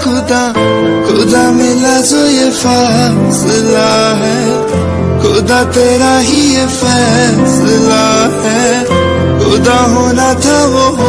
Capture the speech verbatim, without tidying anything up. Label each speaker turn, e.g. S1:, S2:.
S1: खुदा खुदा मिला जो ये फासला है, खुदा तेरा ही ये फैसला है, खुदा होना था वो